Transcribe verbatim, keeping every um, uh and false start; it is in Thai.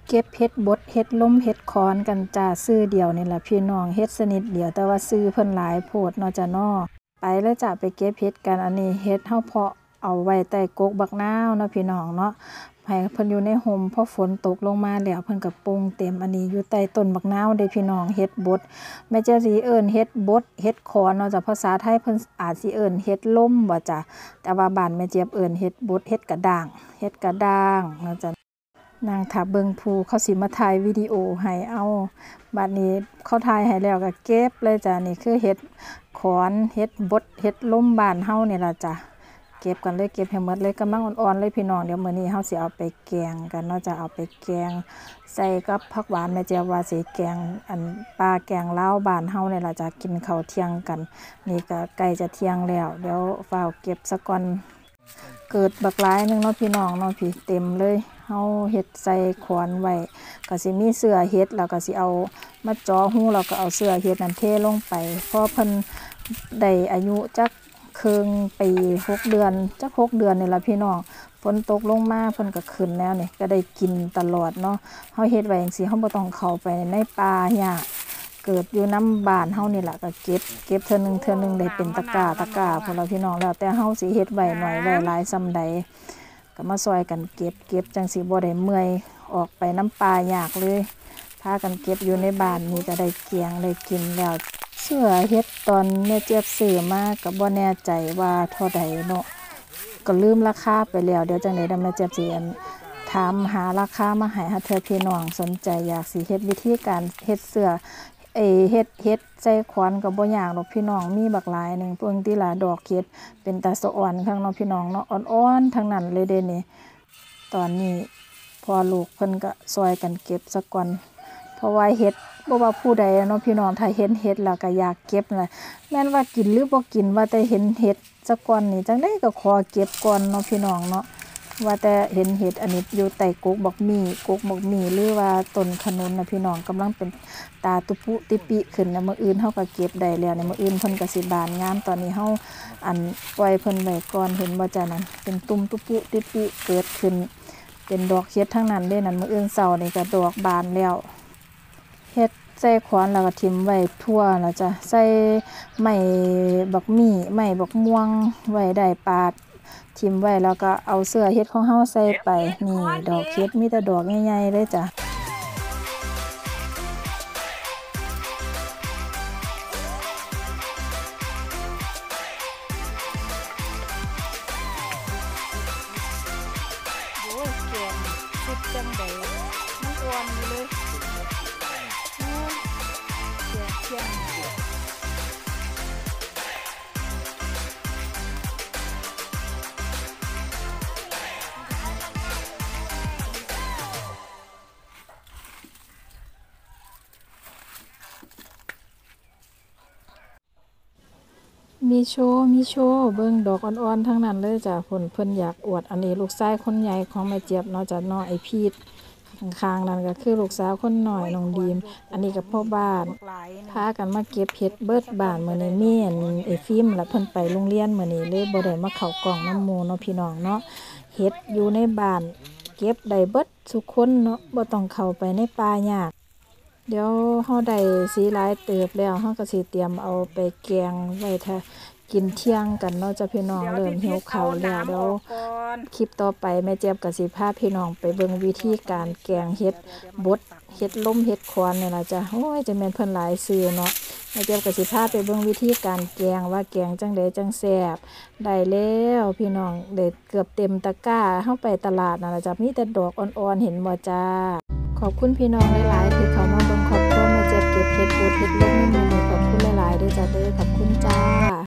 เก็บเฮ็ดบดเฮ็ดล้มเฮ็ดคอนกันจ้าซื้อเดียวนี่แหละพี่น้องเฮ็ดสนิทเดียวแต่ว่าซื้อเพิ่นหลายโพดเนาะจ้ะเนาะไปแล้วจ้ะไปเก็บเฮ็ดกันอันนี้เฮ็ดเฮาเพาะเอาไว้ใต้กกบักนาวเนาะพี่น้องเนาะให้เพิ่นอยู่ในห่มพอฝนตกลงมาแล้วเพิ่นก็ปรุงเต็มอันนี้อยู่ใต้ต้นบักนาวเด้พี่น้องเฮ็ดบดแม่เจ้าสิเอิ้นเฮ็ดบดเฮ็ดคอนเนาะจ้ะภาษาไทยเพิ่นอาจสิเอิ้นเฮ็ดล้มบ่จ้ะแต่ว่าบ้านแม่เจี๊ยบเอิ้นเฮ็ดบดเฮ็ดกระด้างเฮ็ดกระด้างเนาะจ้ะนางถ้าเบิ่งผู้เขาสิมาถ่ายวิดีโอให้เอาบัดนี้เขาถ่ายให้แล้วก็เก็บเลยจ้ะนี่คือเฮ็ดขอนเฮ็ดบดเฮ็ดล้มบ้านเฮานี่ล่ะจ้ะเก็บกันเลยเก็บให้หมดเลยกำลังอ่อนๆเลยพี่น้องเดี๋ยวมื้อนี้เฮาสิเอาไปแกงกันเนาะจะเอาไปแกงใส่กับผักหวานแม่เจียวว่าสิแกงอันปลาแกงลาวบ้านเฮานี่ล่ะจะกินข้าวเที่ยงกันนี่ก็ใกล้จะเที่ยงแล้วเดี๋ยวฝ้าวเก็บซะก่อนเกิดบักหลายนึงเนาะพี่น้องเนาะพี่เต็มเลยเฮาเฮ็ดใส่ขวานไว้ก็สิมีเสื้อเฮ็ดแล้วก็สิเอามาจ่อหูแล้วก็เอาเสื้อเฮ็ดนั้นเทลงไปพอเพิ่นได้อายุจักครึ่งปีหกเดือนจักหกเดือนนี่ล่ะพี่น้องฝนตกลงมาเพิ่นก็ขึ้นแล้วนี่ก็ได้กินตลอดเนาะเฮาเฮ็ดไว้จังซี่เฮาบ่ต้องเข้าไปในป่าหญ้าเกิดอยู่น้ำบ้านเฮานี่ล่ะก็เก็บเก็บเทื่อนึงเทื่อนึงได้เป็นตะกร้าตะกร้าพวกเราพี่น้องแล้วแต่เฮาสิเฮ็ดไว้หน่อยไว้หลายส่ำใดก็มาซอยกันเก็บเก็บจังสิบ่ได้เมื่อยออกไปน้ำป่ายากเลยพากันเก็บอยู่ในบ้านนี่ก็ได้เกียงได้กินแล้วเสื้อเฮ็ดตอนแม่เจี๊ยบซื้อมาก็บ่แน่ใจว่าเท่าใดเนาะก็ลืมราคาไปแล้วเดี๋ยวจังได๋แม่เจี๊ยบสิอันถามหาราคามาให้หาเทื่อพี่น้องสนใจอยากสิเฮ็ดวิธีการเฮ็ดเสื้อเอเฮ็ดเฮ็ดใส่ขวัญก็บ่ยากดอกพี่น้องมีบักหลายนึงเพิ่งติล่ะดอกเฮ็ดเป็นตาสะอ่อนข้างเนาะพี่น้องเนาะอ่อนๆทั้งนั้นเลยเด้นี่ตอนนี้พอลูกเพิ่นก็ซอยกันเก็บซะก่อนเพราะว่าเฮ็ดบ่ว่าผู้ใดเนาะพี่น้องถ้าเห็นเฮ็ดแล้วก็อยากเก็บนั่นแหละแม่นว่ากินหรือบ่กินว่าแต่เห็นเฮ็ดซะก่อนนี่จังได๋ก็ขอเก็บก่อนเนาะพี่น้องเนาะว่าแต่เห็นเห็ดอันนี้อยู่ใต้กกบักมี่กกบักมี่หรือว่าต้นขนุนนะพี่น้องกำลังเป็นตาตุปุติปิขึ้นนะมื้ออื่นเฮาก็เก็บได้แล้วในมื้ออื่นเพิ่นก็สิบานงามตอนนี้เฮาอันปล่อยเพิ่นไว้ก่อนเห็นบ่จ้ะนั่นเป็นตุ่มตุปุติปิเกิดขึ้นเป็นดอกเฮ็ดทั้งนั้นเด้นั่นมื้ออื่นเช้านี่ก็ดอกบานแล้วเฮ็ดใส่ขวานแล้วก็ทิ่มไว้ทั่วแล้วจ้ะใส่ไม้บักมี่ไม้บักม่วงไว้ได้ปาดทิ่มไว้แล้วก็เอาเสื้อเฮ็ดของเฮาใส่ไปนี่ดอกเฮ็ดมีแต่ดอกใหญ่ๆเลยจ้ะโอ้ยแกงสุดจังได๋มันอ่อนเลยแกงเคี่ยงมีโชว์มีโชว์เบิ่งดอกอ่อนๆทั้งนั้นเลยจ้ะเพิ่นเพิ่นอยากอวดอันนี้ลูกชายคนใหญ่ของแม่เจี๊ยบเนาะจ้ะเนาะไอ้พีทข้างๆนั่นก็คือลูกสาวคนน้อยน้องดีมอันนี้ก็พ่อบ้านพากันมาเก็บเฮ็ดเบิดบ้านมื้อนี้มีอันไอ้ฟิล์มแล้วเพิ่นไปโรงเรียนมื้อนี้เลยบ่ได้มาเข้ากล่องน้ำหมู่เนาะพี่น้องเนาะเฮ็ดอยู่ในบ้านเก็บได้เบิดทุกคนเนาะบ่ต้องเข้าไปในป่ายากเดี๋ยวเฮาได้สีหลายเติบแล้วเฮาก็สิเตรียมเอาไปแกงไว้ถ้ากินเที่ยงกันเนาะจ้ะพี่น้องเริ่มหิวข้าวแล้วเดี๋ยวคลิปต่อไปแม่เจี๊ยบก็สิพาพี่น้องไปเบิ่งวิธีการแกงเฮ็ดบดเฮ็ดล้มเฮ็ดขวานนี่ล่ะจ้ะโอ้ยจะแม่นเพิ่นหลายชื่อเนาะแม่เจี๊ยบก็สิพาไปเบิ่งวิธีการแกงว่าแกงจังได๋จังแซ่บได้แล้วพี่น้องได้เกือบเต็มตะกร้าเฮาไปตลาดนั่นล่ะจ้ะมีแต่ดอกอ่อนๆเห็นบ่จ้าขอบคุณพี่น้องหลายๆที่เข้ามาเบิ่งครอบครัวแม่เจี๊ยบเก็บเฮ็ดบดเฮ็ดล้มในมื้อนี้ขอบคุณหลายๆเด้อจ้ะเด้อขอบคุณจ้า